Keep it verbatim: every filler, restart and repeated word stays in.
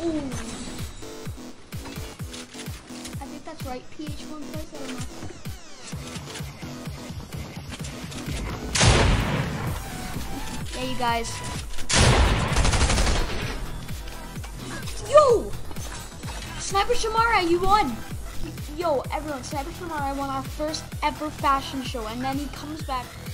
Ooh. I think that's right. P H one plays. I don't know. Yeah, you guys. Yo! Sniper Shamara, you won! Yo, everyone, Sniper Shamara won our first ever fashion show, and then he comes back